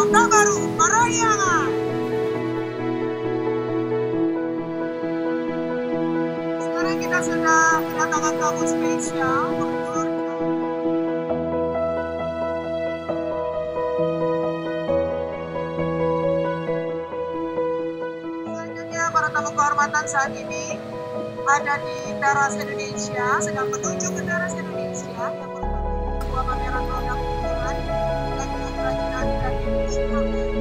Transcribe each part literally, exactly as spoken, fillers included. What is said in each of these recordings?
Kota Baru, Parayangan. Sekarang kita sudah kedatangan tamu spesial bertur. Selanjutnya para tamu kehormatan saat ini ada di Teras Indonesia, sedang menuju ke Teras Indonesia yang merupakan sebuah pameran produk kebutuhan dan juga kerajinan tradisional.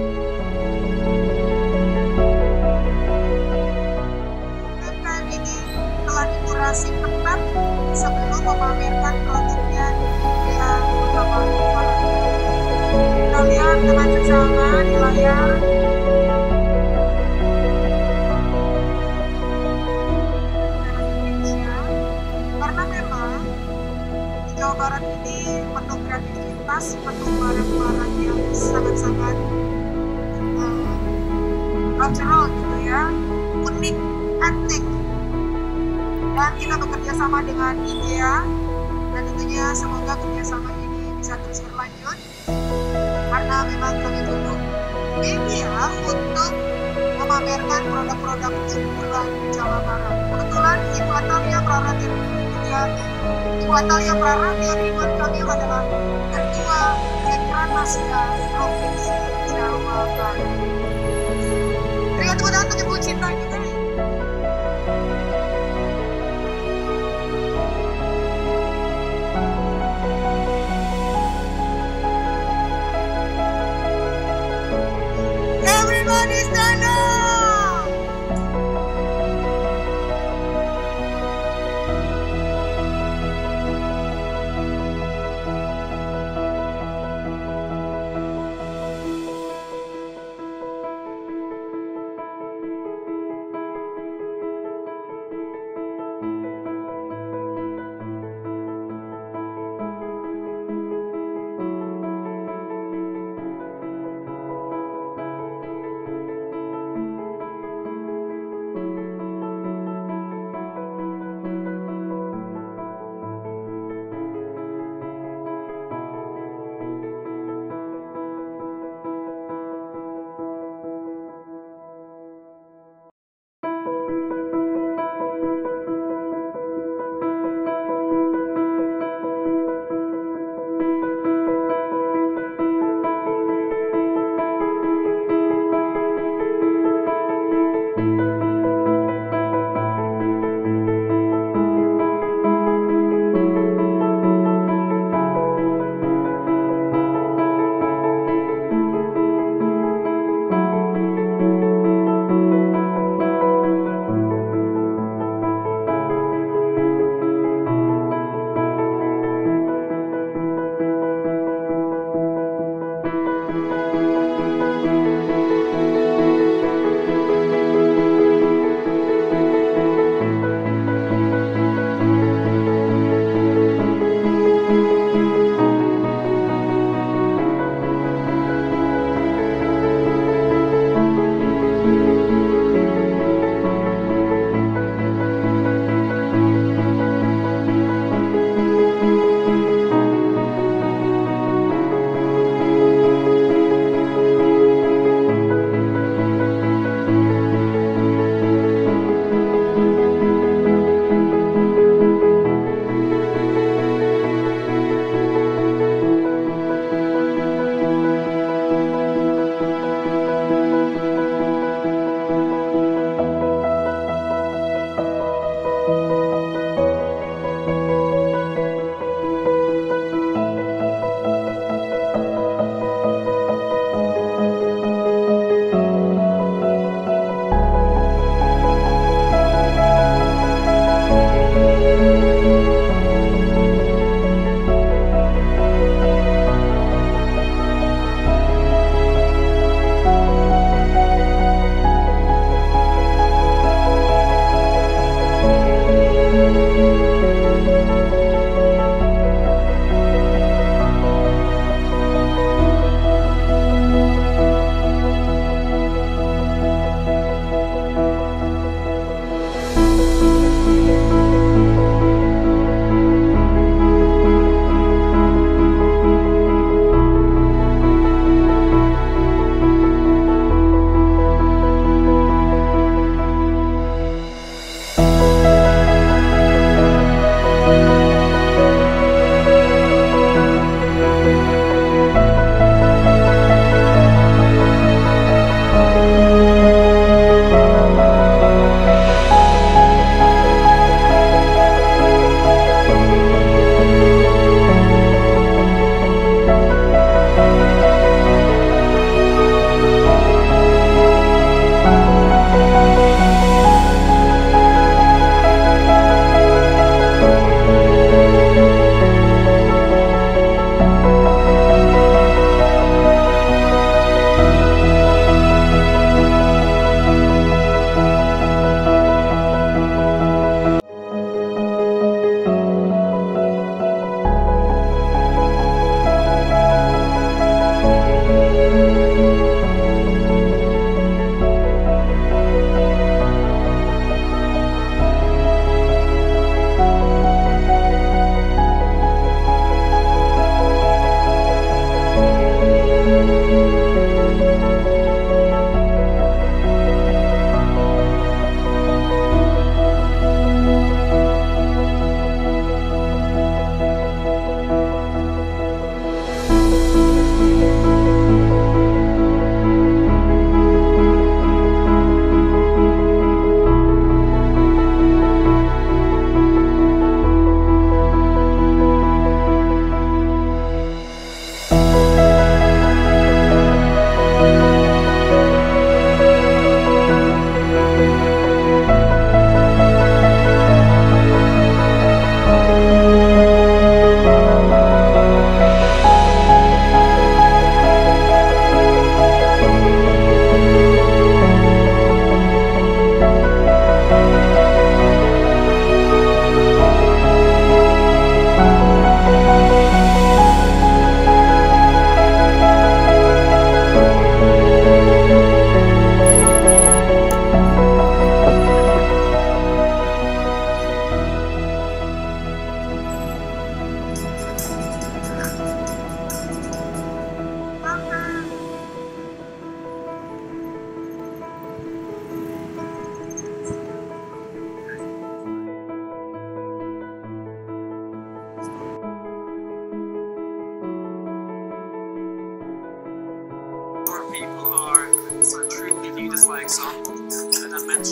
U M K M ini telah dikurasi ketat sebelum memamerkan produknya di media utama. Kita lihat dengan seksama di layar. Jawa Barat ini penuh kreativitas, penuh barang-barang yang sangat-sangat uh, cultural gitu ya, unik, etnik. Dan kita bekerja sama dengan IDEA, dan tentunya semoga kerjasama ini bisa terus berlanjut karena memang kami butuh media untuk memamerkan produk-produk unggulan Jawa Barat. Kebetulan Ibu Atalia Praratia Ibu Atalia Praratia Ridwan Kamil adalah Ketua Dekranasda Provinsi Jawa Barat. Berikan tepuk tangan untuk Ibu Cinta juga. Everybody stand up!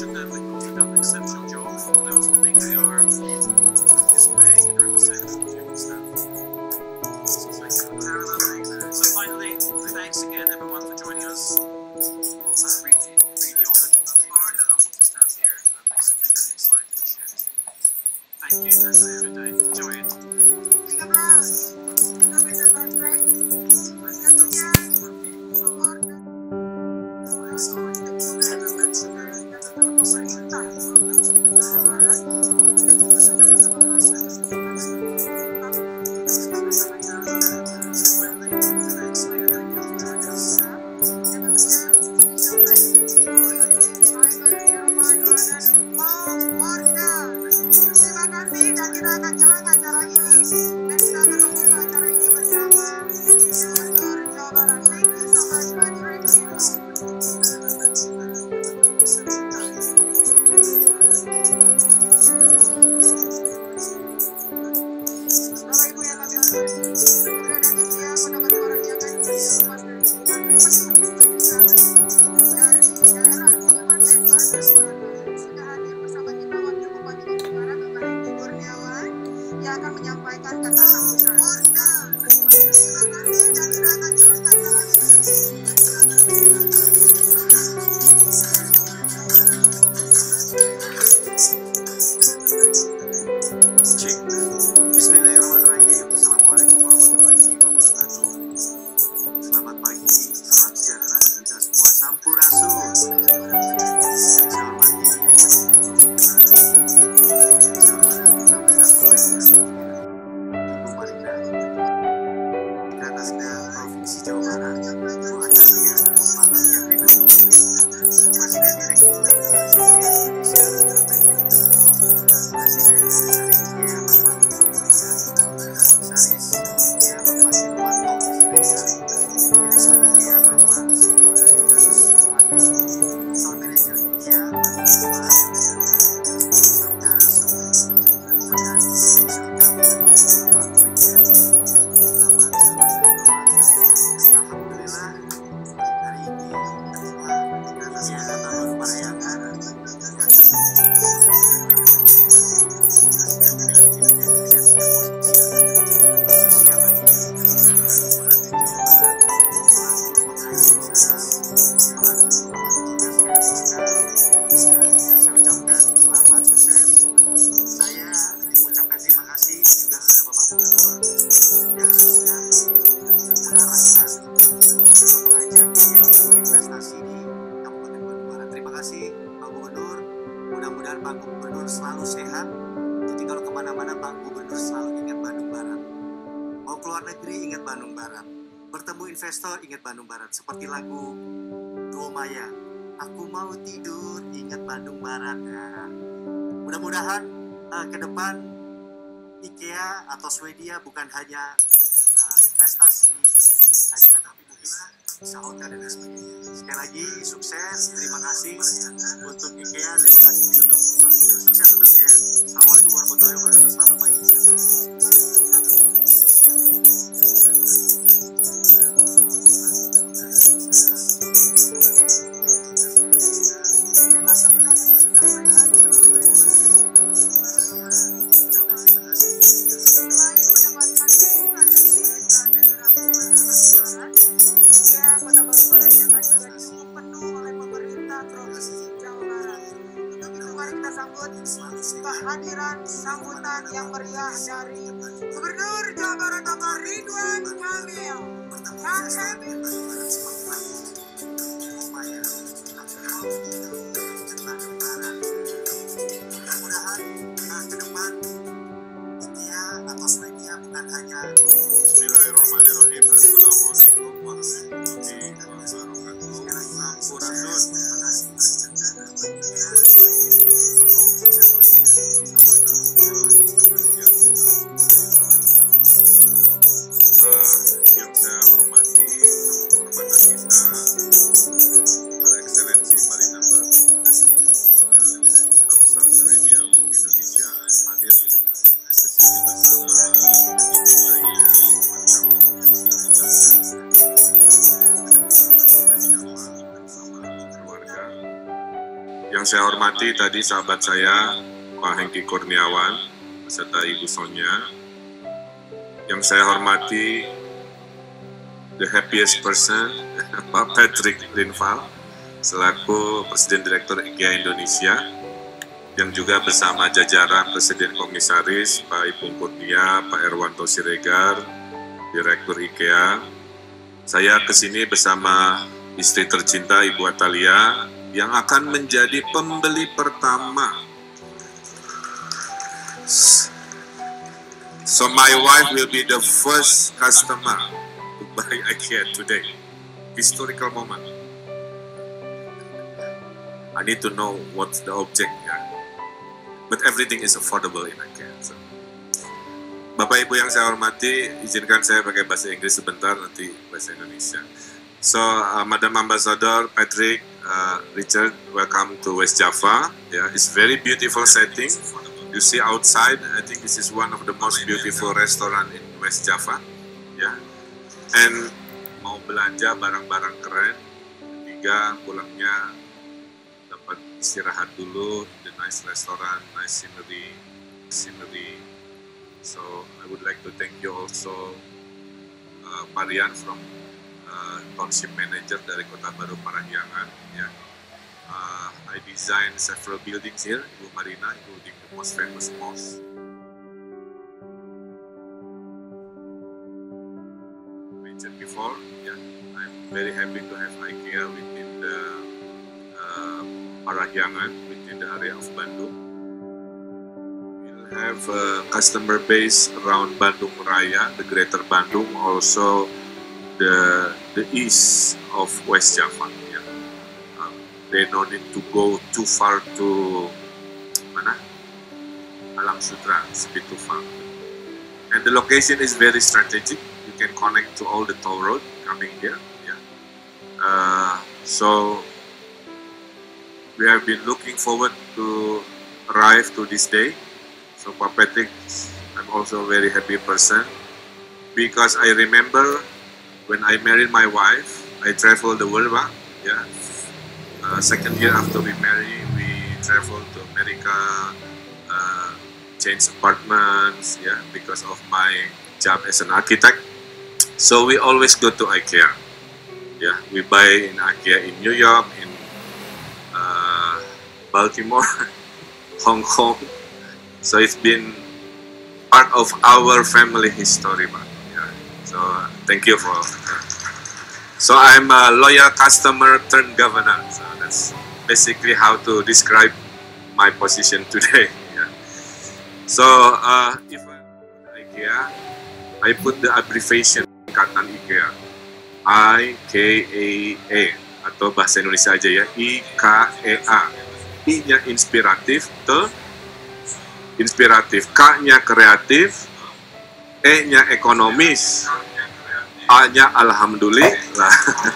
mentioned that they've done an exceptional job, and I also think they are displaying and representing the staff. So thank you for that. So finally, thanks again everyone for joining us. I'm really, really honored and really humbled to stand here. I'm extremely excited to share this. Thank you. Have a good day. Enjoy it. Tiga belas. Kita bisa baterai. Tentunya support dan pemerintah Jawa Barat dan juga bersama-sama terima kasih, dan kita akan jalan acara ini dan kita akan membuka acara ini bersama Gubernur Jawa Barat. Thank you so much, Pak Direktur. Bapak Ibu yang kami hormati, keberadaan India mendapat suara jangan dilepas dari hubungan dari daerah Kabupaten Bandung Barat. Sudah hadir bersama kita Wakil Bupati Bandung Barat, Bapak Hengki Kurniawan, yang akan menyampaikan kata sambutan. Terima kasih, dan kita akan jalan acara ini. Cek. Bismillahirrahmanirrahim. Assalamualaikum warahmatullahi wabarakatuh. Selamat pagi, salam sejahtera bagi kita semua. Sampurasun. Yang saya hormati, yang saya hormati Bapak Presiden Ibu Marinda, di atasnya Provinsi Jawa Barat, Bu Atalia, Pak Yang Ridho, Presiden Direktur Indonesia Terbaik, Presiden Komisaris India Bapak Komisaris India Bapak Irwanto, Direktur India Bapak Gatus Store Manager India Bapak Saudara Komandan Sultan Bapak Presiden Bapak Alhamdulillah hari ini ya baru merayakan saya ucapkan selamat sukses. Saya mengucapkan terima kasih juga kepada Bapak Gubernur yang sudah mengarahkan atau mengajak saya untuk berinvestasi di Kabupaten Bandung Barat. Terima kasih Pak Gubernur. Mudah-mudahan Pak Gubernur selalu sehat. Jadi kalau kemana-mana Pak Gubernur selalu ingat Bandung Barat. Mau keluar negeri ingat Bandung Barat. Bertemu investor ingat Bandung Barat. Seperti lagu Duo Maya, aku mau tidur ingat Bandung Barat. Nah, mudah-mudahan uh, ke depan IKEA atau Swedia bukan hanya uh, investasi ini saja, tapi mungkin bisa hotel dan sebagainya. Sekali lagi sukses, terima kasih untuk IKEA, terima kasih untuk Pak Gubernur. Sukses untuk IKEA. Assalamualaikum warahmatullahi wabarakatuh. Selamat pagi. Kehadiran sambutan yang meriah dari Gubernur Jawa Barat Bapak Ridwan Kamil. Kang Emil. Mudah-mudahan uh, ke depan IKEA atau Swedia bukan hanya. Bismillahirrahmanirrahim. Assalamualaikum warahmatullahi wabarakatuh. Sampurasun. Uh, yang saya hormati Yang saya hormati tadi sahabat saya, Pak Hengki Kurniawan, beserta Ibu Sonia. Yang saya hormati, the happiest person, Pak Patrick Linval, selaku Presiden Direktur IKEA Indonesia, yang juga bersama jajaran Presiden Komisaris, Pak Ipung Kurnia, Pak Erwanto Siregar, Direktur IKEA. Saya kesini bersama istri tercinta Ibu Atalia, yang akan menjadi pembeli pertama. So my wife will be the first customer to buy IKEA today. Historical moment. I need to know what's the object here. But everything is affordable in IKEA. So. Bapak Ibu yang saya hormati, izinkan saya pakai bahasa Inggris sebentar, nanti bahasa Indonesia. So, uh, Madam Ambassador Patrick, uh, Richard, welcome to West Java. Yeah, it's very beautiful setting. You see outside, I think this is one of the most beautiful restaurant in West Java. Yeah, and mau belanja barang-barang keren. Ketiga, pulangnya dapat istirahat dulu, the nice restaurant, nice scenery, scenery. So I would like to thank you also, uh, Marian from uh, Township Manager dari Kota Baru Parahyangan. Yeah. Uh, I designed several buildings here, Ibu Marina, including the most famous mosque. Mentioned before, yeah, I'm very happy to have IKEA within the uh, Parahyangan, within the area of Bandung. Have a customer base around Bandung Raya, the Greater Bandung, also the the east of West Java. Yeah. Um, they don't need to go too far to mana? Alam Sudra, it's a bit too far. And the location is very strategic. You can connect to all the toll road coming here. Yeah. Uh, so we have been looking forward to arrive to this day. So Pak Patrick, I'm also a very happy person because I remember when I married my wife, I traveled the world. Yeah, uh, second year after we married, we traveled to America, uh, changed apartments. Yeah, because of my job as an architect. So we always go to IKEA. Yeah, we buy in IKEA in New York, in uh, Baltimore, Hong Kong. So it's been part of our family history, man. Yeah. So uh, thank you for. Uh, so I'm a loyal customer turned governor. So that's basically how to describe my position today. Yeah. So uh, if I IKEA, I put the abbreviation singkatan IKEA, I K A A atau bahasa Indonesia aja ya, I K E A. I-nya inspiratif, T inspiratif, K-nya kreatif, E-nya ekonomis, A-nya alhamdulillah.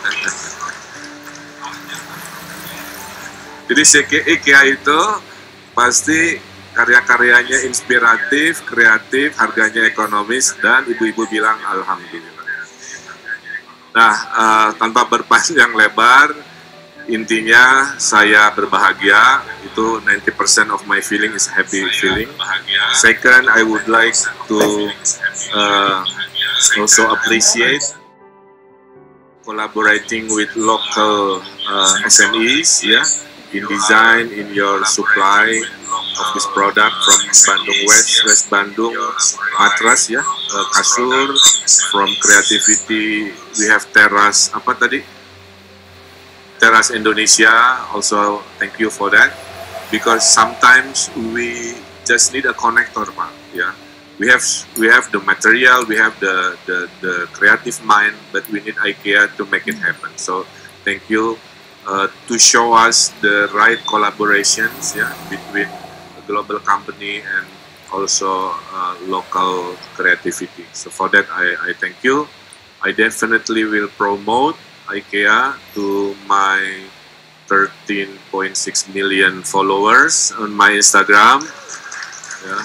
Jadi IKEA itu pasti karya-karyanya inspiratif, kreatif, harganya ekonomis, dan ibu-ibu bilang alhamdulillah. Nah, uh, tanpa berpanjang lebar, intinya saya berbahagia, itu ninety percent of my feeling is happy feeling. Second, I would like to uh, also appreciate collaborating with local uh, S M Es, yeah, in design, in your supply of this product from Bandung West, West Bandung, matras, ya, uh, kasur, from creativity, we have teras, apa tadi? Teras Indonesia, also thank you for that, because sometimes we just need a connector, Pak. Yeah, we have we have the material, we have the the the creative mind, but we need IKEA to make it happen. So thank you uh, to show us the right collaborations, yeah, between a global company and also uh, local creativity. So for that, I I thank you. I definitely will promote IKEA to my thirteen point six million followers on my Instagram. Yeah.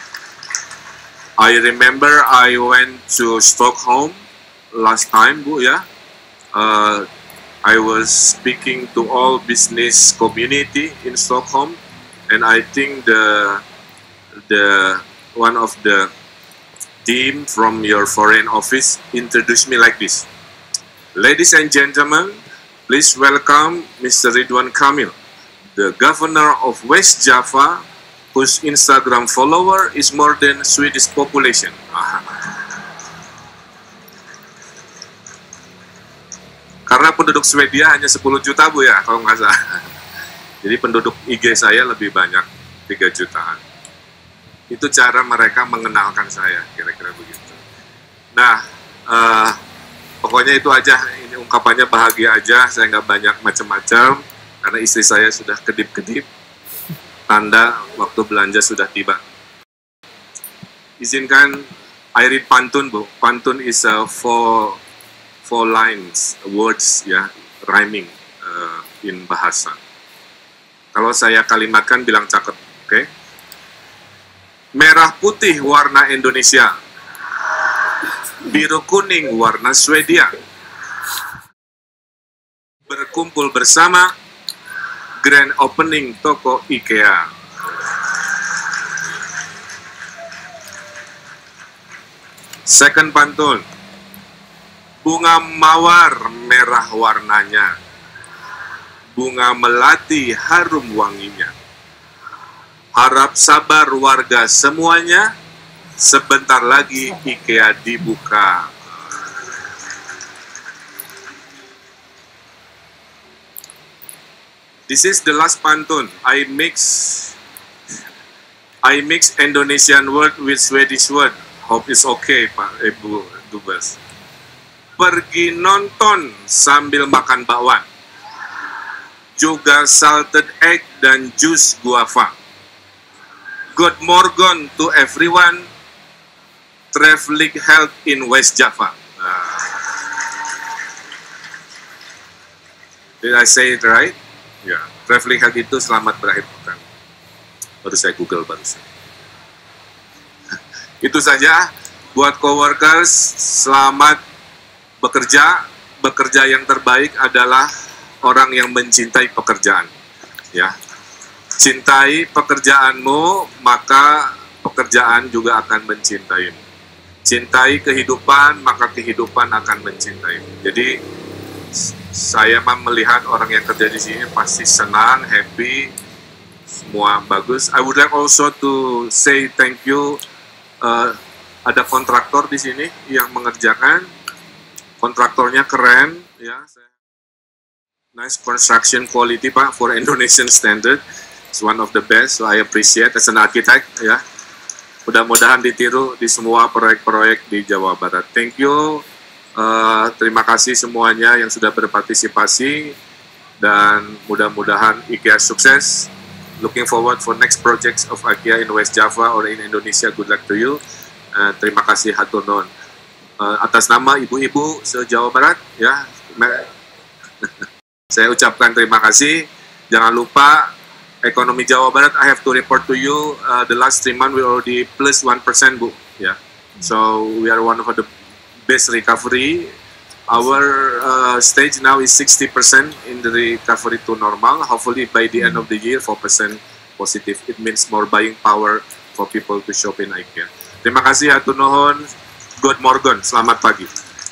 I remember I went to Stockholm last time, Bu, ya. Uh, I was speaking to all business community in Stockholm, and I think the the one of the team from your foreign office introduced me like this. Ladies and gentlemen, please welcome Mister Ridwan Kamil, the governor of West Java, whose Instagram follower is more than Swedish population. Karena penduduk Swedia hanya sepuluh juta, Bu, ya, kalau nggak salah. Jadi penduduk I G saya lebih banyak, tiga jutaan. Itu cara mereka mengenalkan saya, kira-kira begitu. Nah, uh, pokoknya itu aja, ini ungkapannya bahagia aja, saya nggak banyak macam-macam, karena istri saya sudah kedip-kedip, tanda waktu belanja sudah tiba. Izinkan I read pantun, Bu. Pantun is a four, four lines, words, ya, rhyming uh, in bahasa. Kalau saya kalimatkan bilang cakep, oke? Okay? Merah putih warna Indonesia, biru kuning warna Swedia. Berkumpul bersama, grand opening toko IKEA. Second pantun. Bunga mawar merah warnanya, bunga melati harum wanginya. Harap sabar warga semuanya, sebentar lagi IKEA dibuka. This is the last pantun. I mix I mix Indonesian word with Swedish word. Hope it's okay, Pak Ibu Dubes. Pergi nonton sambil makan bakwan, juga salted egg dan jus guava. Good morning to everyone. Traveling health in West Java. Nah. Did I say it right? Ya, yeah. Traveling health itu selamat berakhir pekan. Baru saya Google barusan. Itu saja buat coworkers, selamat bekerja. Bekerja yang terbaik adalah orang yang mencintai pekerjaan. Ya, cintai pekerjaanmu, maka pekerjaan juga akan mencintaimu. Cintai kehidupan, maka kehidupan akan mencintaimu. Jadi saya melihat orang yang kerja di sini pasti senang, happy, semua bagus. I would like also to say thank you. Uh, ada kontraktor di sini yang mengerjakan. Kontraktornya keren, ya. Nice construction quality, Pak, for Indonesian standard. It's one of the best, so I appreciate as an architect, ya. Mudah-mudahan ditiru di semua proyek-proyek di Jawa Barat. Thank you. Uh, terima kasih semuanya yang sudah berpartisipasi, dan mudah-mudahan IKEA sukses. Looking forward for next projects of IKEA in West Java or in Indonesia. Good luck to you. Uh, terima kasih, hatur nuhun. Uh, atas nama ibu-ibu se-Jawa Barat, ya, saya ucapkan terima kasih. Jangan lupa ekonomi Jawa Barat, I have to report to you, uh, the last three months we already plus one percent, Bu. Yeah. So we are one of the best recovery. Our uh, stage now is sixty percent in the recovery to normal. Hopefully by the end of the year, four percent positive. It means more buying power for people to shop in IKEA. Terima kasih, hatur nuhun. Good morning, selamat pagi.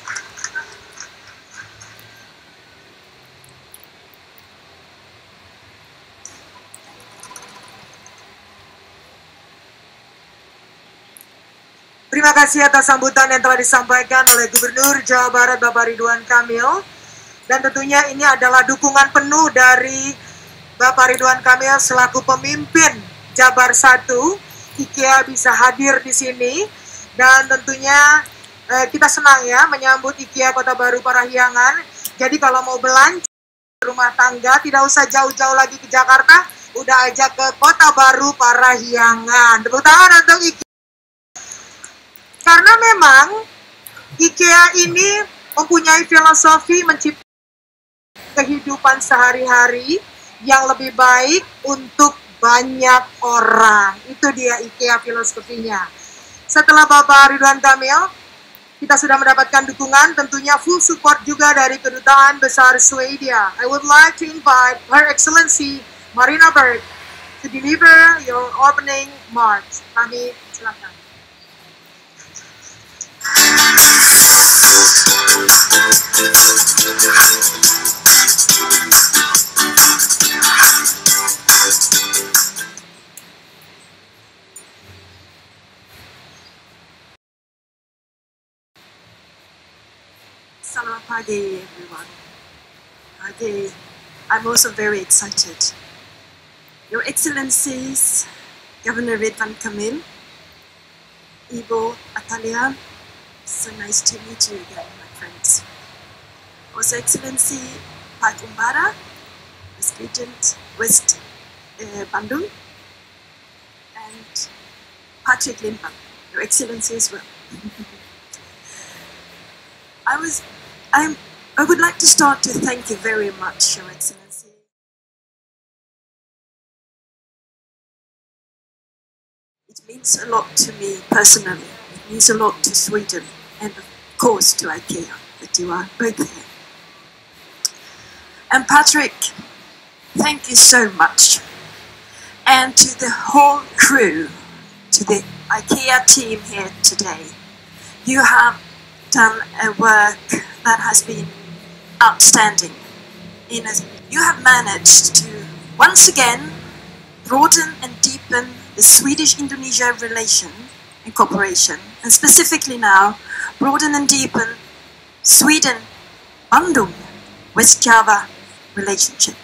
Terima kasih atas sambutan yang telah disampaikan oleh Gubernur Jawa Barat Bapak Ridwan Kamil. Dan tentunya ini adalah dukungan penuh dari Bapak Ridwan Kamil selaku pemimpin Jabar satu. IKEA bisa hadir di sini. Dan tentunya eh, kita senang ya menyambut IKEA Kota Baru Parahyangan. Jadi kalau mau belanja rumah tangga tidak usah jauh-jauh lagi ke Jakarta, udah aja ke Kota Baru Parahyangan. Tepuk tangan untuk IKEA. Karena memang IKEA ini mempunyai filosofi menciptakan kehidupan sehari-hari yang lebih baik untuk banyak orang. Itu dia IKEA filosofinya. Setelah Bapak Ridwan Kamil, Kita sudah mendapatkan dukungan, tentunya full support juga dari Kedutaan Besar Swedia. I would like to invite Her Excellency Marina Berg to deliver your opening remarks. Kami silakan. Selamat pagi, everyone. Pagi. I'm also very excited. Your Excellencies, Governor Ridwan Kamil, Ibu Atalia, so nice to meet you again, my friends. Also, Excellency Pat Umbara, West Regent, West uh, Bandung, and Patrick Limpang, Your Excellency as well. I was, I'm, I would like to start to thank you very much, Your Excellency. It means a lot to me personally. It means a lot to Sweden, and of course to IKEA, that you are both here. And Patrick, thank you so much. And to the whole crew, to the IKEA team here today, you have done a work that has been outstanding. In a, you have managed to once again broaden and deepen the Swedish-Indonesia relation and cooperation, and specifically now broaden and deepen Sweden-Bandung West Java relationship.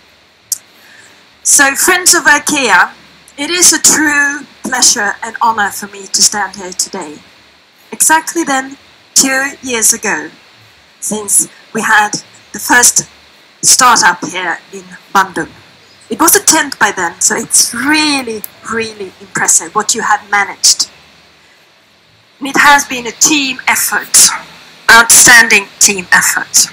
So, friends of IKEA, it is a true pleasure and honor for me to stand here today. Exactly then, two years ago, since we had the first startup here in Bandung. It was a tent by then, so it's really, really impressive what you have managed. And it has been a team effort, outstanding team effort.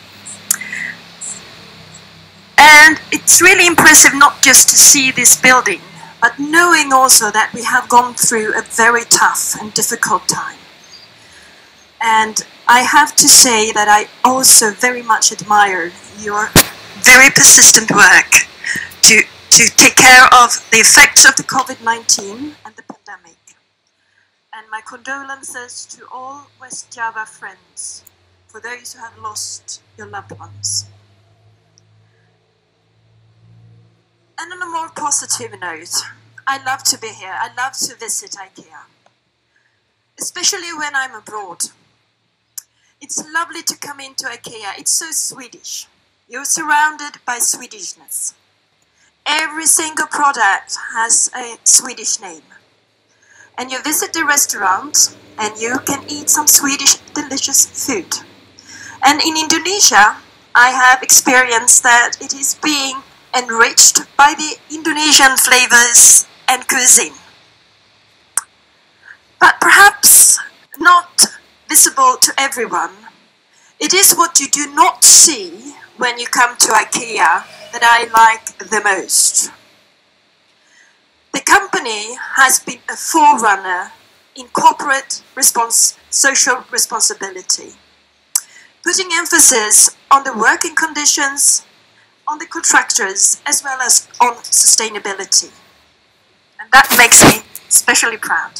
And it's really impressive not just to see this building, but knowing also that we have gone through a very tough and difficult time. And I have to say that I also very much admire your very persistent work to, to take care of the effects of the COVID nineteen and the pandemic. And my condolences to all West Java friends for those who have lost your loved ones. And on a more positive note, I love to be here. I love to visit IKEA, especially when I'm abroad. It's lovely to come into IKEA. It's so Swedish. You're surrounded by Swedishness. Every single product has a Swedish name. And you visit the restaurant and you can eat some Swedish delicious food. And in Indonesia, I have experienced that it is being enriched by the Indonesian flavors and cuisine. But perhaps not visible to everyone. It is what you do not see when you come to IKEA that I like the most. The company has been a forerunner in corporate response, social responsibility, putting emphasis on the working conditions, on the contractors, as well as on sustainability. And that makes me especially proud.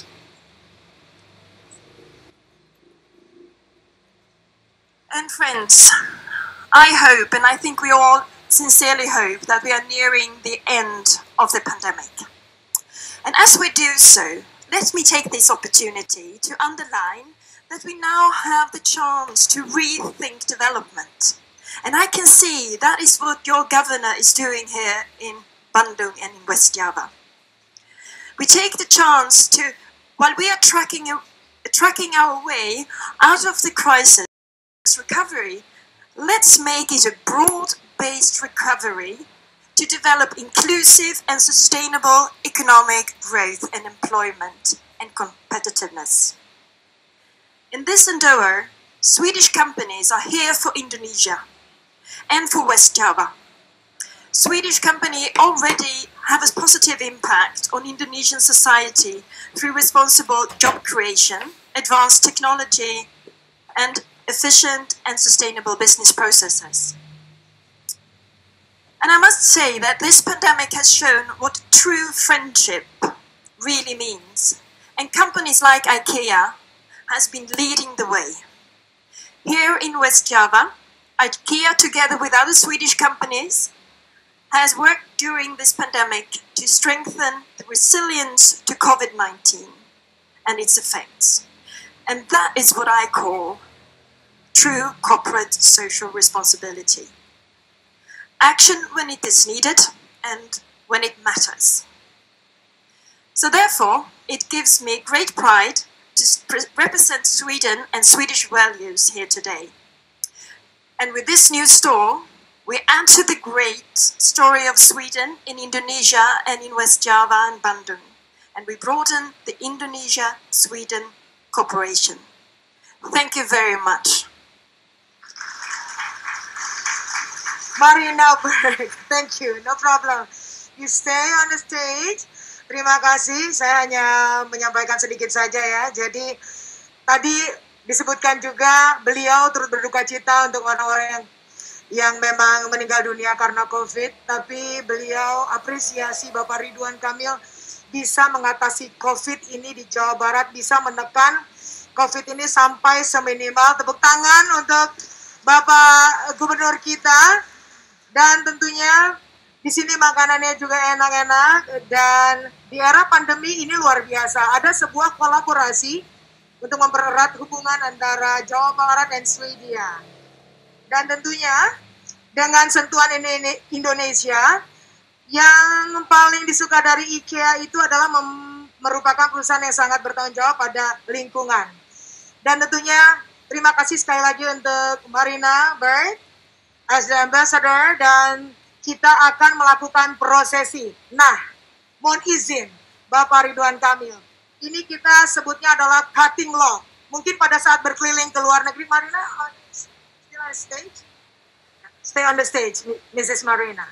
And friends, I hope, and I think we all sincerely hope, that we are nearing the end of the pandemic. And as we do so, let me take this opportunity to underline that we now have the chance to rethink development. And I can see that is what your governor is doing here in Bandung and in West Java. We take the chance to, while we are tracking, tracking our way out of the crisis, recovery, let's make it a broad-based recovery to develop inclusive and sustainable economic growth and employment and competitiveness. In this endeavor, Swedish companies are here for Indonesia and for West Java. Swedish companies already have a positive impact on Indonesian society through responsible job creation, advanced technology, and efficient and sustainable business processes. And I must say that this pandemic has shown what true friendship really means, and companies like IKEA has been leading the way. Here in West Java, IKEA, together with other Swedish companies, has worked during this pandemic to strengthen the resilience to COVID nineteen and its effects. And that is what I call true corporate social responsibility. Action when it is needed and when it matters. So therefore, it gives me great pride to represent Sweden and Swedish values here today. And with this new store, we add to the great story of Sweden in Indonesia and in West Java and Bandung. And we broaden the Indonesia-Sweden cooperation. Thank you very much. Marina Berg, thank you, no problem. You stay on the stage. Terima kasih, saya hanya menyampaikan sedikit saja ya. Jadi tadi disebutkan juga beliau turut berduka cita untuk orang-orang yang yang memang meninggal dunia karena COVID. Tapi beliau apresiasi Bapak Ridwan Kamil bisa mengatasi COVID ini di Jawa Barat, bisa menekan COVID ini sampai seminimal. Tepuk tangan untuk Bapak Gubernur kita. Dan tentunya di sini makanannya juga enak-enak, dan di era pandemi ini luar biasa. Ada sebuah kolaborasi untuk mempererat hubungan antara Jawa Barat dan Swedia. Dan tentunya dengan sentuhan ini Indonesia, yang paling disuka dari IKEA itu adalah merupakan perusahaan yang sangat bertanggung jawab pada lingkungan. Dan tentunya terima kasih sekali lagi untuk Marina Berg as the ambassador, dan kita akan melakukan prosesi. Nah, mohon izin Bapak Ridwan Kamil, ini kita sebutnya adalah cutting log. Mungkin pada saat berkeliling ke luar negeri, Marina, still on the stage? Stay on the stage, Missus Marina.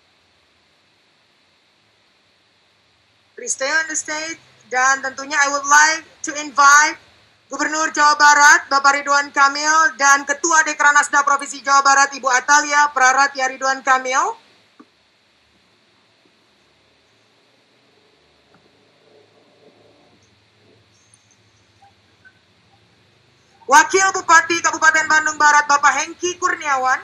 Please stay on the stage. Dan tentunya I would like to invite Gubernur Jawa Barat, Bapak Ridwan Kamil, dan Ketua Dekranasda Provinsi Jawa Barat, Ibu Atalia Praratya Ridwan Kamil. Wakil Bupati Kabupaten Bandung Barat, Bapak Hengki Kurniawan.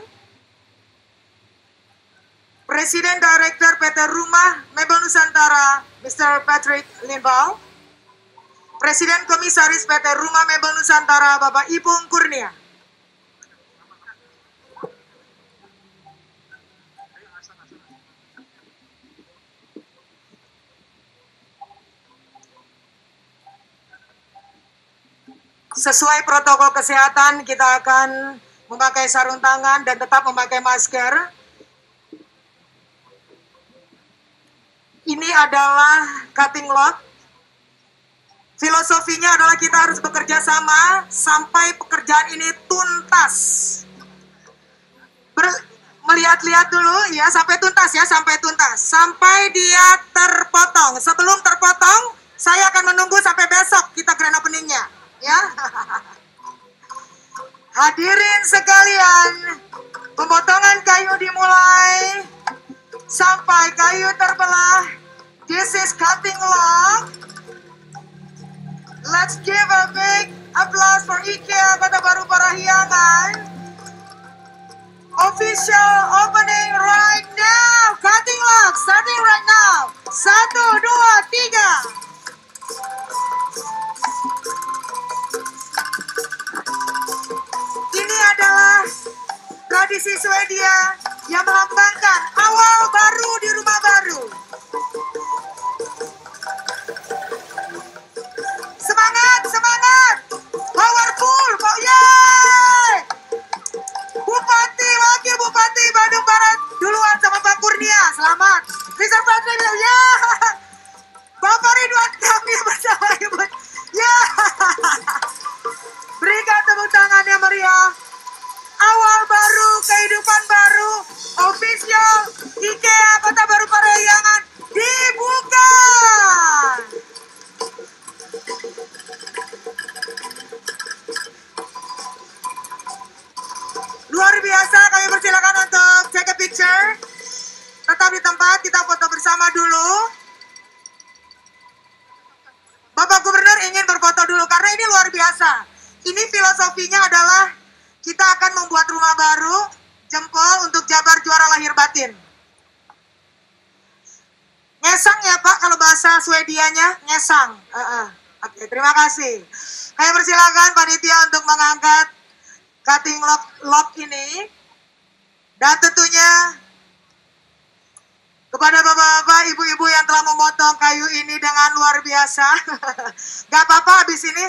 Presiden Direktur P T Rumah Mebel Nusantara, Mister Patrick Lindvall. Presiden Komisaris P T Rumah Mebel Nusantara, Bapak Ipung Kurnia. Sesuai protokol kesehatan, kita akan memakai sarung tangan dan tetap memakai masker. Ini adalah cutting log. Filosofinya adalah kita harus bekerja sama sampai pekerjaan ini tuntas. Melihat-lihat dulu ya, sampai tuntas ya, sampai tuntas. Sampai dia terpotong. Sebelum terpotong, saya akan menunggu sampai besok kita grand openingnya. Ya. Hadirin sekalian, pemotongan kayu dimulai sampai kayu terbelah. This is cutting log. Let's give a big applause for IKEA Kota Baru Parahyangan. Official opening right now. Cutting log starting right now. Satu, dua, tiga. Ini adalah tradisi Swedia yang melambangkan awal baru di rumah baru. Semangat, semangat, powerful, kok yeay! Bupati, Wakil Bupati Bandung Barat duluan sama Pak Kurnia, selamat. Mister Patrick, ya. Bapak Ridwan Kamil bersama Ibu, ya. Berikan tepuk tangan yang meriah. Awal baru, kehidupan baru, official IKEA Kota Baru Parahyangan Luar biasa, kami persilakan untuk take a picture. Tetap di tempat, kita foto bersama dulu. Bapak Gubernur ingin berfoto dulu karena ini luar biasa. Ini filosofinya adalah kita akan membuat rumah baru, jempol untuk Jabar juara lahir batin. Ngesang ya Pak, kalau bahasa Swedianya, ngesang. Uh -uh. Oke, terima kasih. Kami persilakan panitia untuk mengangkat cutting lock, lock ini. Dan tentunya kepada bapak-bapak, ibu-ibu yang telah memotong kayu ini dengan luar biasa. Gak apa-apa habis ini.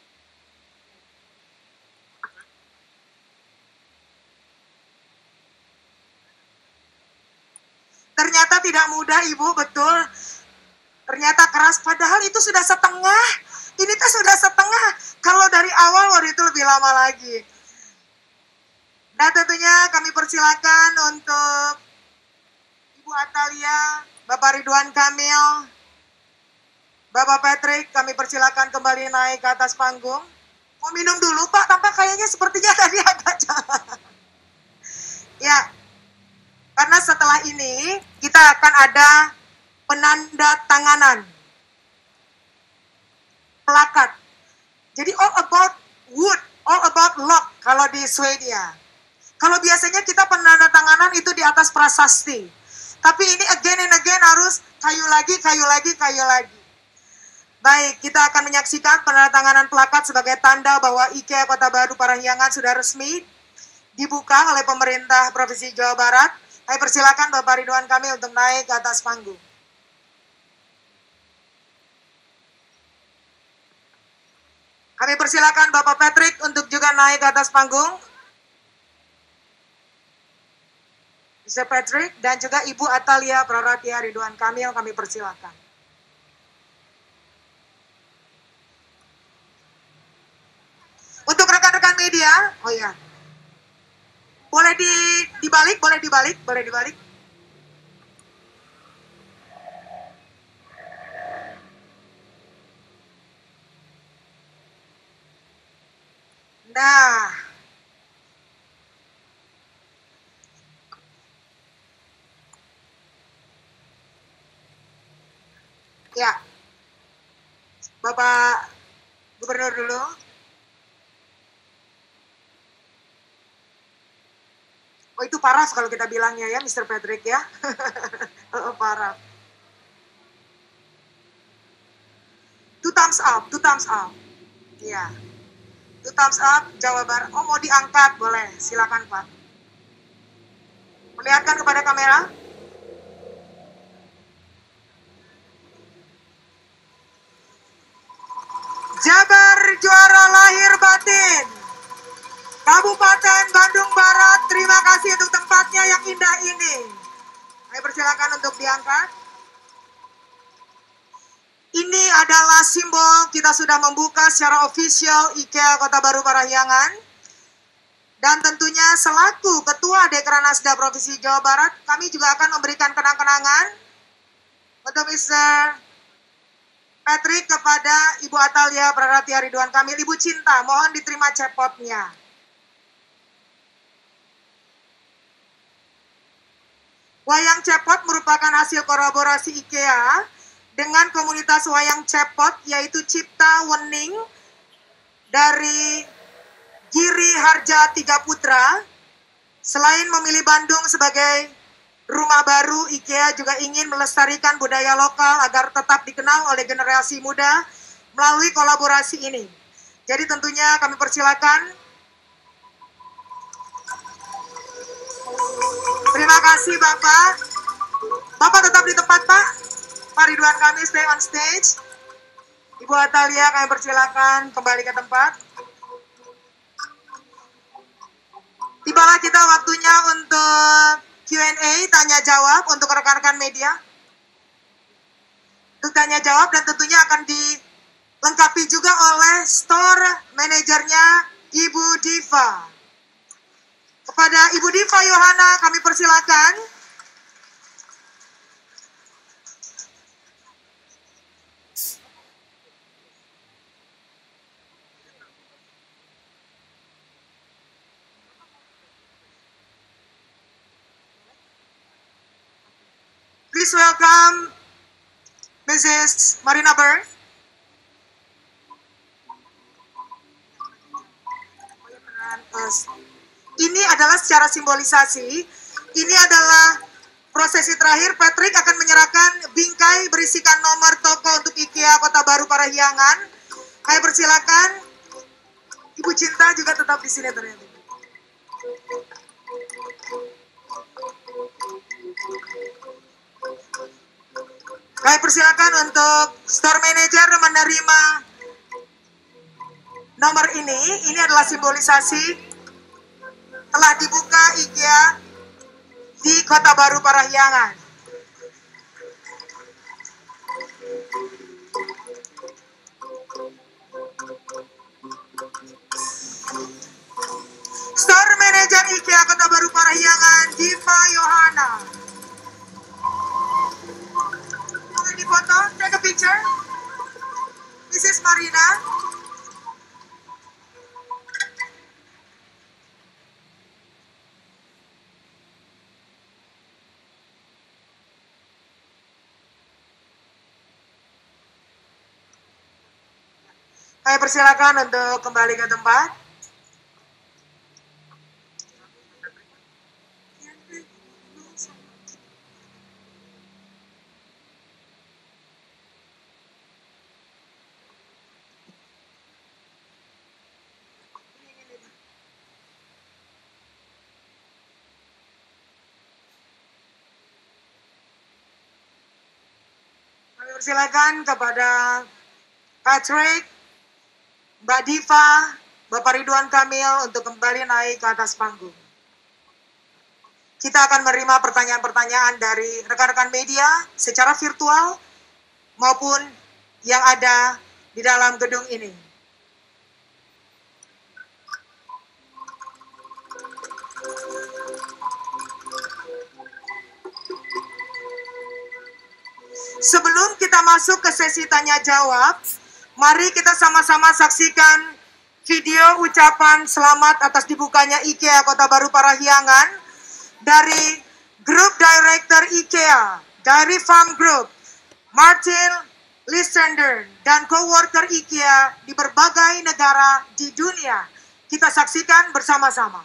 Ternyata tidak mudah Ibu, betul. Ternyata keras, padahal itu sudah setengah. Ini tuh sudah setengah. Kalau dari awal waktu itu lebih lama lagi. Dan tentunya kami persilakan untuk Ibu Atalia, Bapak Ridwan Kamil, Bapak Patrick, kami persilakan kembali naik ke atas panggung. Mau minum dulu Pak, tampak kayaknya sepertinya tadi agak capek. Ya, karena setelah ini kita akan ada penanda tanganan plakat. Jadi all about wood, all about lock kalau di Swedia. Kalau biasanya kita penanda tanganan itu di atas prasasti. Tapi ini again and again harus kayu lagi, kayu lagi, kayu lagi. Baik, kita akan menyaksikan penandatanganan plakat sebagai tanda bahwa IKEA Kota Baru Parahyangan sudah resmi dibuka oleh pemerintah Provinsi Jawa Barat. Saya persilakan Bapak Ridwan Kamil untuk naik ke atas panggung. Kami persilakan Bapak Patrick untuk juga naik ke atas panggung. Mister Patrick dan juga Ibu Atalia Praratia Ridwan Kamil kami persilakan. Untuk rekan-rekan media, oh ya, boleh di dibalik, boleh dibalik, boleh dibalik. Nah, ya, Bapak Gubernur dulu. Oh itu paraf kalau kita bilangnya ya, Mister Patrick ya. Oh, paraf. Two thumbs up, two thumbs up. Iya. Two thumbs up, Jawa Barat. Oh mau diangkat, boleh. Silakan Pak. Perlihatkan kepada kamera. Jabar juara lahir batin. Kabupaten Bandung Barat, terima kasih untuk tempatnya yang indah ini. Saya persilakan untuk diangkat. Ini adalah simbol kita sudah membuka secara official IKEA Kota Baru Parahyangan. Dan tentunya selaku Ketua Dekranasda Provinsi Jawa Barat, kami juga akan memberikan kenang-kenangan untuk Mister Patrick kepada Ibu Atalia Praratia Ridwan Kamil. Ibu Cinta, mohon diterima cepotnya. Wayang cepot merupakan hasil kolaborasi IKEA dengan komunitas wayang cepot yaitu Cipta Wening dari Giri Harja Tiga Putra. Selain memilih Bandung sebagai rumah baru, IKEA juga ingin melestarikan budaya lokal agar tetap dikenal oleh generasi muda melalui kolaborasi ini. Jadi tentunya kami persilakan. Terima kasih Bapak. Bapak tetap di tempat Pak. Pak Ridwan Kamil stay on stage. Ibu Atalia kami persilakan kembali ke tempat. Tibalah kita waktunya untuk Q and A, tanya jawab untuk rekan-rekan media. Untuk tanya jawab dan tentunya akan dilengkapi juga oleh store manajernya Ibu Diva. Kepada Ibu Diva Yohana kami persilakan. Please welcome Missus Marina Byrne. Ini adalah secara simbolisasi, ini adalah prosesi terakhir. Patrick akan menyerahkan bingkai berisikan nomor toko untuk IKEA Kota Baru Parahyangan. Kami persilakan Ibu Cinta juga tetap di sini ternyata. Kami persilakan untuk store manager menerima nomor ini. Ini adalah simbolisasi telah dibuka IKEA di Kota Baru Parahyangan. Store Manager IKEA Kota Baru Parahyangan, Diva Yohana. Boleh difoto, take a picture. Missus Marina. Saya persilakan untuk kembali ke tempat. Kami persilakan kepada Patrick, Mbak Diva, Bapak Ridwan Kamil untuk kembali naik ke atas panggung. Kita akan menerima pertanyaan-pertanyaan dari rekan-rekan media secara virtual maupun yang ada di dalam gedung ini. Sebelum kita masuk ke sesi tanya-jawab, mari kita sama-sama saksikan video ucapan selamat atas dibukanya IKEA Kota Baru Parahyangan dari Group Director IKEA, Dairy Farm Group, Martin Lissender, dan coworker IKEA di berbagai negara di dunia. Kita saksikan bersama-sama.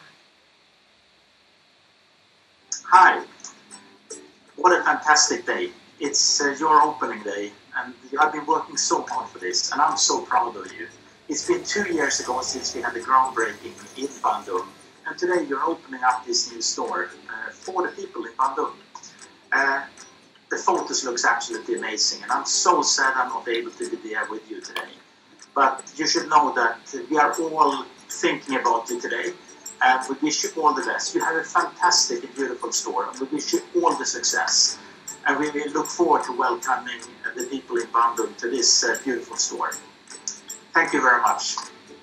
Hi, what a fantastic day. It's uh, your opening day. And you have been working so hard for this, and I'm so proud of you. It's been two years ago since we had the groundbreaking in Bandung, and today you're opening up this new store uh, for the people in Bandung. Uh, the photos looks absolutely amazing, and I'm so sad I'm not able to be there with you today. But you should know that we are all thinking about you today, and we wish you all the best. You have a fantastic and beautiful store, and we wish you all the success. And we look forward to welcoming the people in Bandung to this uh, beautiful store. Thank you very much.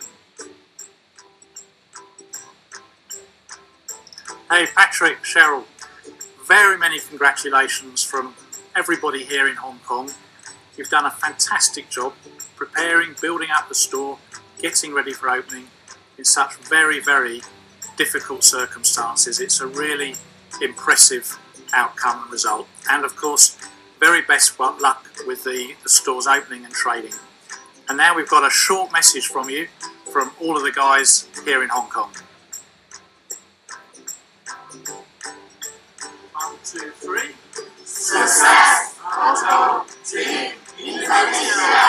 Hey Patrick, Cheryl, very many congratulations from everybody here in Hong Kong. You've done a fantastic job preparing, building up the store, getting ready for opening in such very, very difficult circumstances. It's a really impressive outcome and result, and of course very best luck with the, the store's opening and trading. And now we've got a short message from you from all of the guys here in Hong Kong. One, two, three. Success! Hong Kong Team Indonesia!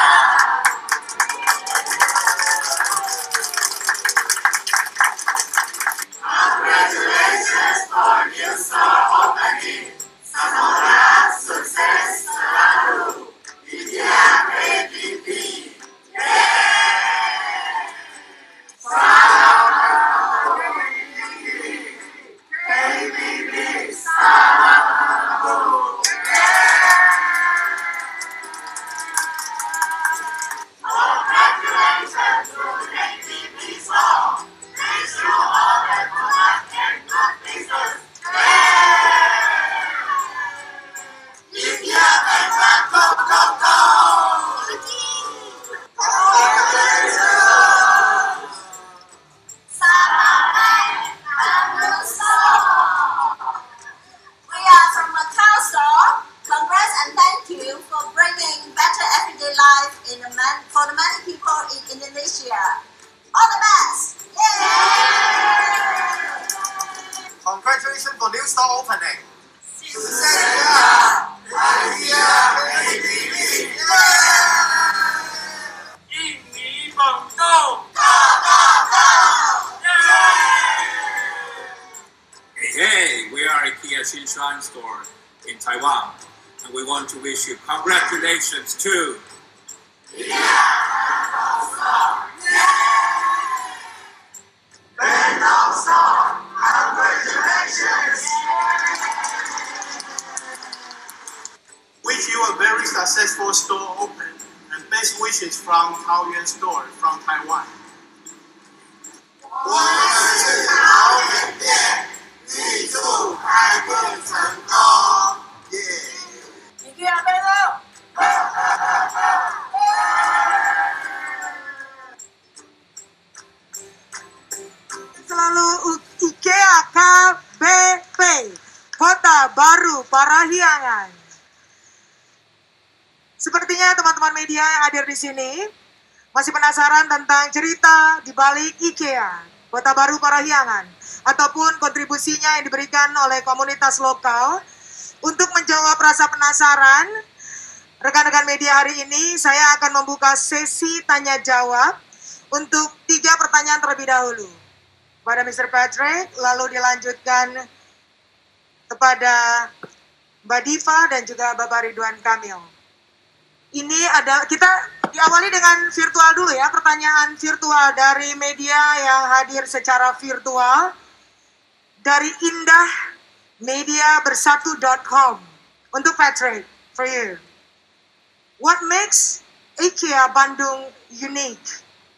Congratulations for new store opening. Semoga sukses selalu. IKEA K B B. Salam K B B. Salam. congratulations for new store opening. Hey, we are IKEA Xinshan store in Taiwan, and we want to wish you congratulations too. Wish you a very successful store open, and best wishes from Taoyuan store from Taiwan. Selalu IKEA K B P, Kota Baru Parahyangan. Sepertinya teman-teman media yang hadir di sini masih penasaran tentang cerita di balik IKEA Kota Baru Parahyangan ataupun kontribusinya yang diberikan oleh komunitas lokal. Untuk menjawab rasa penasaran rekan-rekan media hari ini, saya akan membuka sesi tanya jawab untuk tiga pertanyaan terlebih dahulu pada mister Patrick, lalu dilanjutkan kepada Mbak Diva dan juga Bapak Ridwan Kamil. Ini ada, kita diawali dengan virtual dulu ya, pertanyaan virtual dari media yang hadir secara virtual. Dari Indah Media Bersatu dot com. Untuk Patrick, for you. What makes IKEA Bandung unique?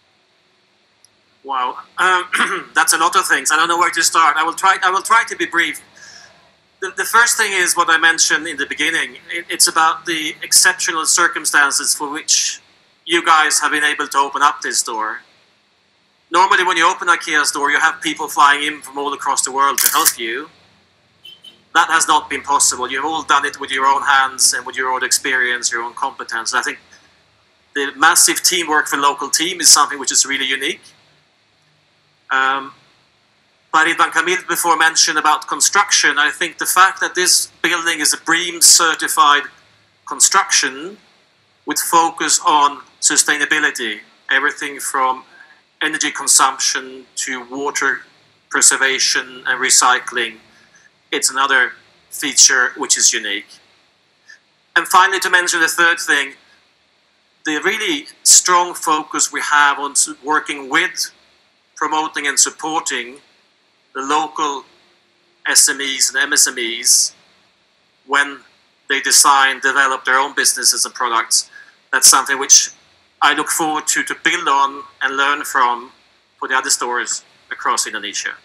Wow, um, that's a lot of things. I don't know where to start. I will try. I will try to be brief. The, the first thing is what I mentioned in the beginning. It, it's about the exceptional circumstances for which you guys have been able to open up this store. Normally, when you open an IKEA store, you have people flying in from all across the world to help you. That has not been possible. You've all done it with your own hands and with your own experience, your own competence. And I think the massive teamwork for the local team is something which is really unique. Um, Ridwan Kamil before mentioned about construction. I think the fact that this building is a BREEAM certified construction with focus on sustainability, everything from energy consumption to water preservation and recycling, it's another feature which is unique. And finally, to mention the third thing, the really strong focus we have on working with, promoting and supporting the local S M Es and M S M Es when they design, develop their own businesses and products. That's something which I look forward to to build on and learn from for the other stores across Indonesia.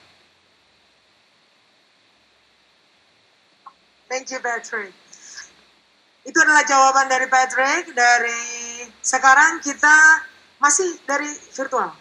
Thank you, Patrick. Itu adalah jawaban dari Patrick. Dari sekarang kita masih dari virtual.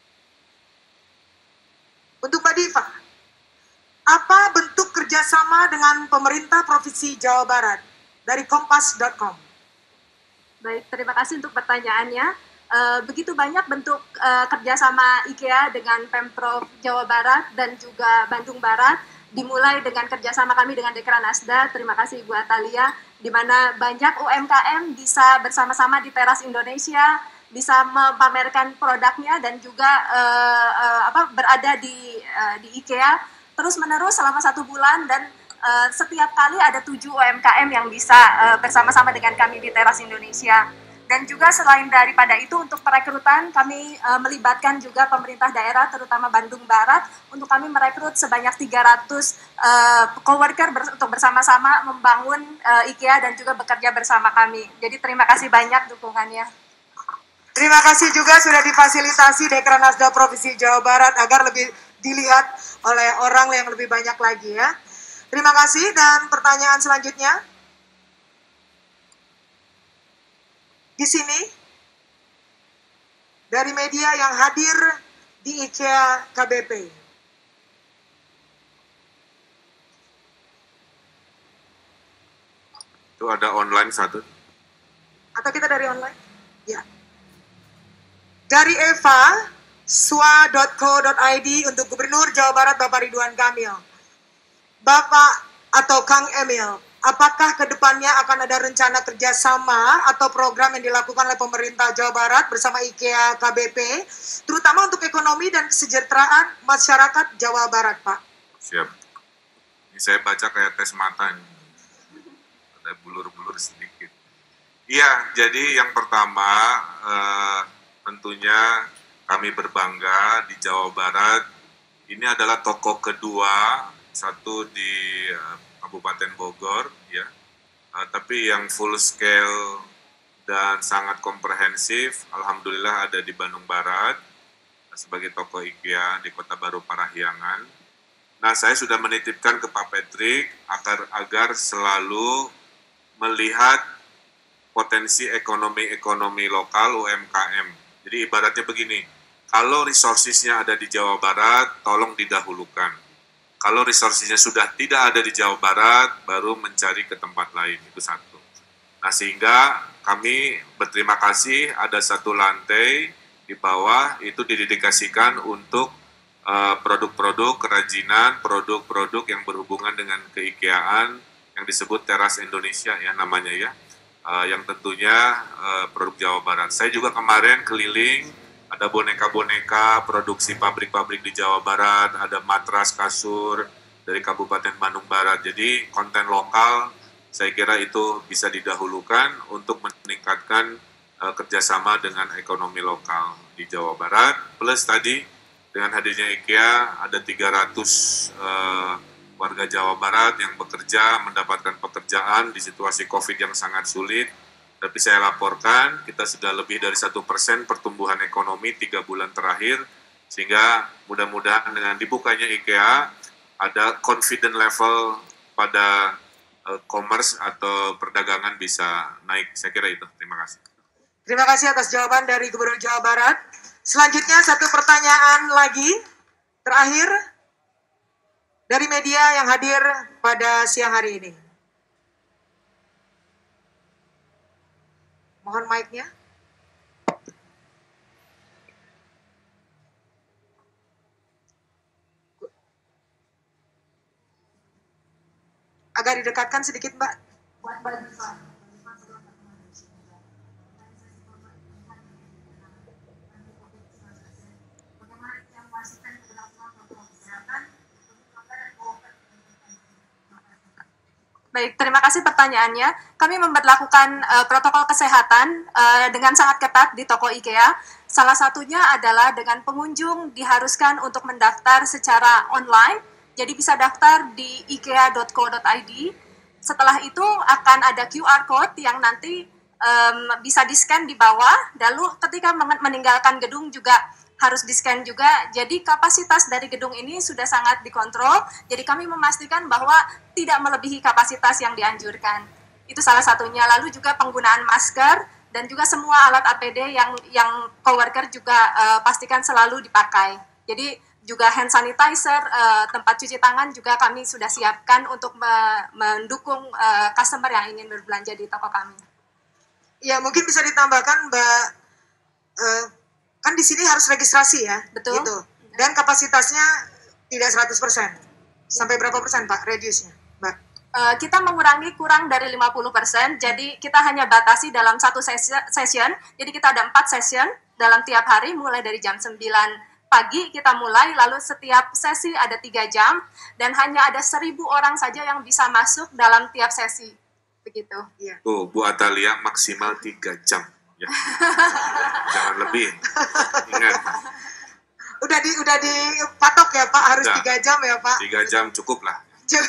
Untuk Mbak Diva, apa bentuk kerjasama dengan pemerintah Provinsi Jawa Barat? Dari kompas dot com. Baik, terima kasih untuk pertanyaannya. Uh, begitu banyak bentuk uh, kerjasama IKEA dengan Pemprov Jawa Barat dan juga Bandung Barat, dimulai dengan kerjasama kami dengan Dekranasda, terima kasih Ibu Atalia, di mana banyak U M K M bisa bersama-sama di teras Indonesia, bisa memamerkan produknya dan juga uh, uh, apa berada di uh, di IKEA terus menerus selama satu bulan dan uh, setiap kali ada tujuh U M K M yang bisa uh, bersama-sama dengan kami di teras Indonesia. Dan juga selain daripada itu untuk perekrutan kami uh, melibatkan juga pemerintah daerah terutama Bandung Barat untuk kami merekrut sebanyak tiga ratus uh, coworker ber untuk bersama-sama membangun uh, IKEA dan juga bekerja bersama kami. Jadi terima kasih banyak dukungannya. Terima kasih juga sudah difasilitasi Dekranasda Provinsi Jawa Barat agar lebih dilihat oleh orang yang lebih banyak lagi ya. Terima kasih dan pertanyaan selanjutnya. Di sini, dari media yang hadir di IKEA K B P. Itu ada online satu. Atau kita dari online? Ya. Dari Eva, swa dot co dot i d untuk Gubernur Jawa Barat Bapak Ridwan Kamil. Bapak atau Kang Emil, apakah kedepannya akan ada rencana kerjasama atau program yang dilakukan oleh pemerintah Jawa Barat bersama IKEA K B P, terutama untuk ekonomi dan kesejahteraan masyarakat Jawa Barat, Pak? Siap. Ini saya baca kayak tes mata nih. Ada bulur-bulur sedikit. Iya, jadi yang pertama eh, tentunya kami berbangga di Jawa Barat. Ini adalah toko kedua, satu di eh, Kabupaten Bogor, ya. Uh, tapi yang full scale dan sangat komprehensif, alhamdulillah ada di Bandung Barat sebagai toko IKEA di Kota Baru Parahyangan. Nah, saya sudah menitipkan ke Pak Patrick agar agar selalu melihat potensi ekonomi-ekonomi lokal U M K M. Jadi ibaratnya begini, kalau resources-nya ada di Jawa Barat, tolong didahulukan. Kalau resources-nya sudah tidak ada di Jawa Barat, baru mencari ke tempat lain, itu satu. Nah, sehingga kami berterima kasih ada satu lantai di bawah itu didedikasikan untuk uh, produk-produk kerajinan, produk-produk yang berhubungan dengan keikeaan yang disebut Teras Indonesia ya namanya ya, uh, yang tentunya uh, produk Jawa Barat. Saya juga kemarin keliling, ada boneka-boneka produksi pabrik-pabrik di Jawa Barat, ada matras kasur dari Kabupaten Bandung Barat. Jadi konten lokal saya kira itu bisa didahulukan untuk meningkatkan uh, kerjasama dengan ekonomi lokal di Jawa Barat. Plus tadi dengan hadirnya IKEA ada tiga ratus uh, warga Jawa Barat yang bekerja, mendapatkan pekerjaan di situasi COVID yang sangat sulit. Tapi saya laporkan kita sudah lebih dari satu persen pertumbuhan ekonomi tiga bulan terakhir, sehingga mudah-mudahan dengan dibukanya IKEA ada confident level pada uh, commerce atau perdagangan bisa naik. Saya kira itu. Terima kasih. Terima kasih atas jawaban dari Gubernur Jawa Barat. Selanjutnya satu pertanyaan lagi terakhir dari media yang hadir pada siang hari ini. Mohon mic-nya. Agak didekatkan sedikit, Mbak. Baik, terima kasih pertanyaannya. Kami memperlakukan uh, protokol kesehatan uh, dengan sangat ketat di toko IKEA. Salah satunya adalah dengan pengunjung diharuskan untuk mendaftar secara online. Jadi bisa daftar di ikea dot co dot i d. Setelah itu akan ada Q R code yang nanti um, bisa di-scan di bawah. Lalu ketika meninggalkan gedung juga harus di-scan juga. Jadi kapasitas dari gedung ini sudah sangat dikontrol. Jadi kami memastikan bahwa tidak melebihi kapasitas yang dianjurkan. Itu salah satunya. Lalu juga penggunaan masker dan juga semua alat A P D yang yang coworker juga uh, pastikan selalu dipakai. Jadi juga hand sanitizer, uh, tempat cuci tangan juga kami sudah siapkan untuk me mendukung uh, customer yang ingin berbelanja di toko kami. Ya, mungkin bisa ditambahkan, Mbak, uh, kan di sini harus registrasi ya. Betul. Gitu. Dan kapasitasnya tidak seratus persen. Sampai berapa persen, Pak, reduce-nya, Mbak? Uh, kita mengurangi kurang dari lima puluh persen, jadi kita hanya batasi dalam satu session, jadi kita ada empat session dalam tiap hari, mulai dari jam sembilan pagi kita mulai, lalu setiap sesi ada tiga jam, dan hanya ada seribu orang saja yang bisa masuk dalam tiap sesi. Begitu. Iya. Tuh, Bu Atalia maksimal tiga jam. Ya. Jangan lebih. Ingat. Udah di udah dipatok ya, Pak, harus tiga jam ya, Pak. Tiga jam cukup lah.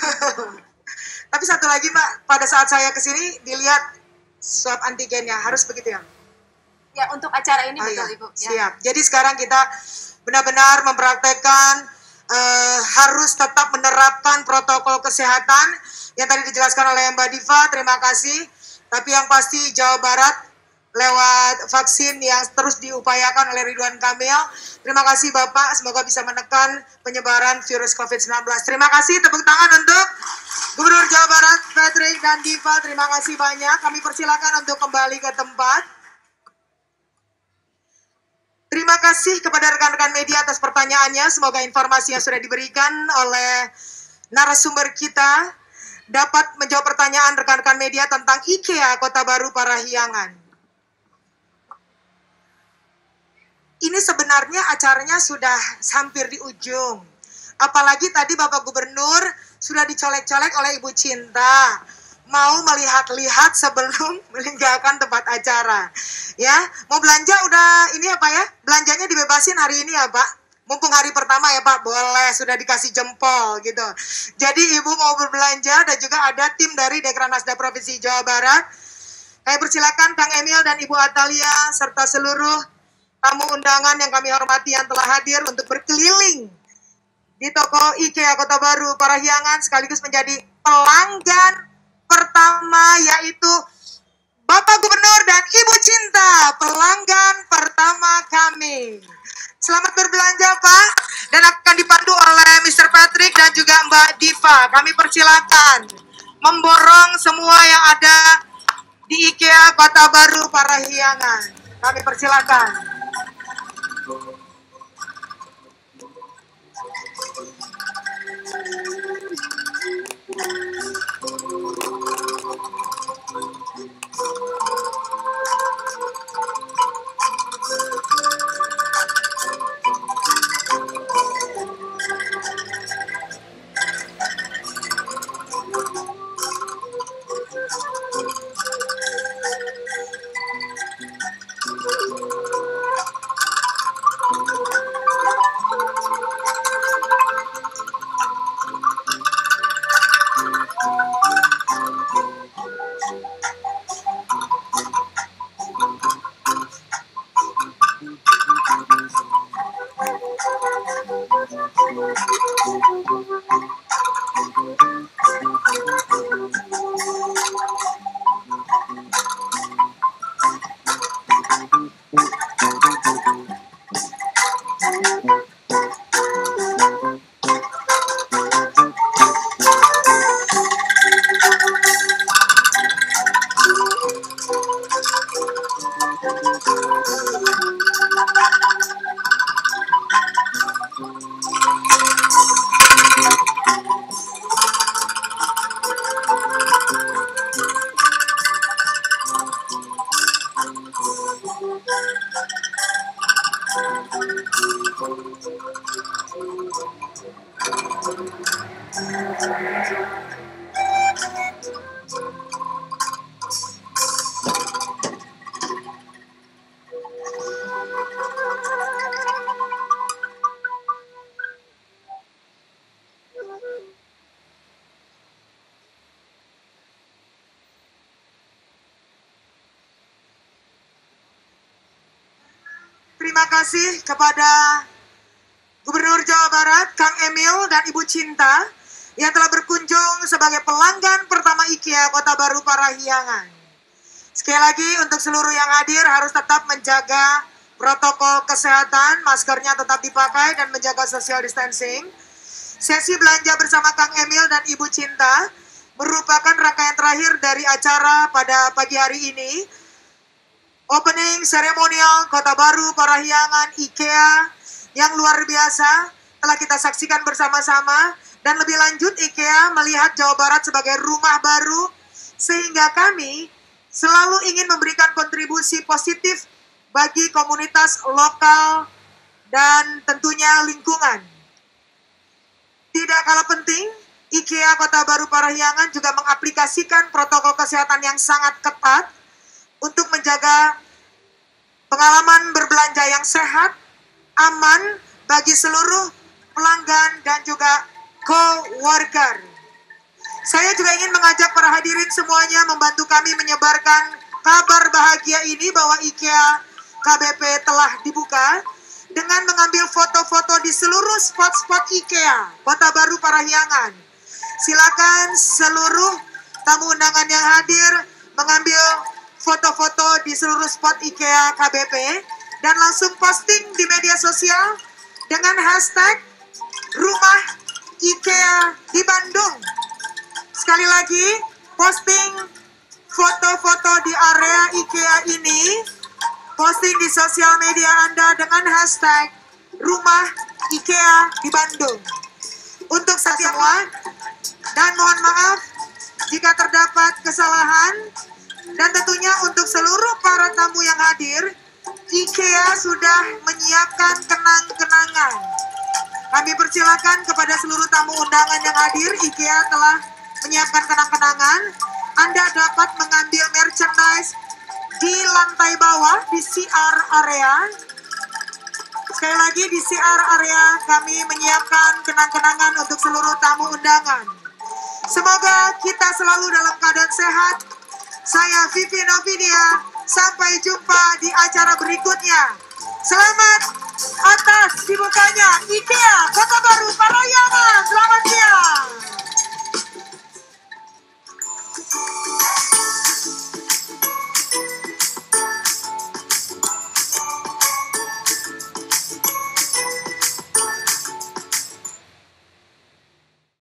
Tapi satu lagi, Mbak, pada saat saya kesini dilihat swab antigennya, harus begitu ya? Ya, untuk acara ini oh, betul, iya. Ibu. Ya. Siap. Jadi sekarang kita benar-benar mempraktekkan uh, harus tetap menerapkan protokol kesehatan yang tadi dijelaskan oleh Mbak Diva. Terima kasih. Tapi yang pasti Jawa Barat lewat vaksin yang terus diupayakan oleh Ridwan Kamil. Terima kasih Bapak, semoga bisa menekan penyebaran virus covid sembilan belas. Terima kasih, tepuk tangan untuk Gubernur Jawa Barat, Patrick dan Diva. Terima kasih banyak. Kami persilakan untuk kembali ke tempat. Terima kasih kepada rekan-rekan media atas pertanyaannya. Semoga informasi yang sudah diberikan oleh narasumber kita dapat menjawab pertanyaan rekan-rekan media tentang IKEA Kota Baru Parahyangan. Ini sebenarnya acaranya sudah hampir di ujung. Apalagi tadi Bapak Gubernur sudah dicolek-colek oleh Ibu Cinta. Mau melihat-lihat sebelum meninggalkan tempat acara. Ya, mau belanja udah ini apa ya? Belanjanya dibebasin hari ini ya Pak. Mumpung hari pertama ya Pak, boleh, sudah dikasih jempol gitu. Jadi Ibu mau berbelanja dan juga ada tim dari Dekranasda Provinsi Jawa Barat. Kami persilakan Kang Emil dan Ibu Atalia serta seluruh tamu undangan yang kami hormati yang telah hadir untuk berkeliling di toko IKEA Kota Baru Parahyangan sekaligus menjadi pelanggan pertama, yaitu Bapak Gubernur dan Ibu Cinta, pelanggan pertama kami. Selamat berbelanja Pak, dan akan dipandu oleh mister Patrick dan juga Mbak Diva. Kami persilakan memborong semua yang ada di IKEA Kota Baru Parahyangan. Kami persilakan. Terima kasih kepada Gubernur Jawa Barat, Kang Emil dan Ibu Cinta yang telah berkunjung sebagai pelanggan pertama IKEA Kota Baru Parahyangan. Sekali lagi untuk seluruh yang hadir harus tetap menjaga protokol kesehatan, maskernya tetap dipakai dan menjaga social distancing. Sesi belanja bersama Kang Emil dan Ibu Cinta merupakan rangkaian terakhir dari acara pada pagi hari ini. Opening seremonial Kota Baru Parahyangan IKEA yang luar biasa telah kita saksikan bersama-sama, dan lebih lanjut IKEA melihat Jawa Barat sebagai rumah baru sehingga kami selalu ingin memberikan kontribusi positif bagi komunitas lokal dan tentunya lingkungan. Tidak kalah penting, IKEA Kota Baru Parahyangan juga mengaplikasikan protokol kesehatan yang sangat ketat untuk menjaga pengalaman berbelanja yang sehat, aman bagi seluruh pelanggan dan juga co-worker. Saya juga ingin mengajak para hadirin semuanya membantu kami menyebarkan kabar bahagia ini bahwa IKEA K B P telah dibuka dengan mengambil foto-foto di seluruh spot-spot IKEA Kota Baru Parahyangan. Silakan seluruh tamu undangan yang hadir mengambil foto-foto di seluruh spot IKEA K B P dan langsung posting di media sosial dengan hashtag Rumah IKEA di Bandung. Sekali lagi, posting foto-foto di area IKEA ini, posting di sosial media Anda dengan hashtag Rumah IKEA di Bandung. Untuk semua, Dan mohon maaf jika terdapat kesalahan. Dan tentunya untuk seluruh para tamu yang hadir, IKEA sudah menyiapkan kenang-kenangan. Kami persilakan kepada seluruh tamu undangan yang hadir, IKEA telah menyiapkan kenang-kenangan. Anda dapat mengambil merchandise di lantai bawah, di C R area. Sekali lagi, di C R area kami menyiapkan kenang-kenangan untuk seluruh tamu undangan. Semoga kita selalu dalam keadaan sehat. Saya Vivi Novidia, sampai jumpa di acara berikutnya. Selamat atas dibukanya IKEA Kota Baru Parayangan. Selamat siang.